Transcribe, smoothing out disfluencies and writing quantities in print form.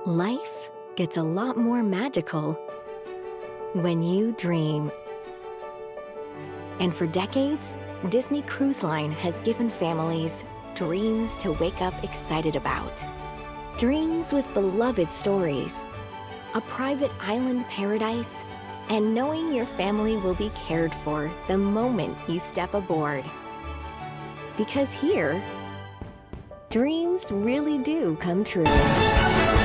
Life gets a lot more magical when you dream. And for decades, Disney Cruise Line has given families dreams to wake up excited about. Dreams with beloved stories, a private island paradise, and knowing your family will be cared for the moment you step aboard. Because here, dreams really do come true.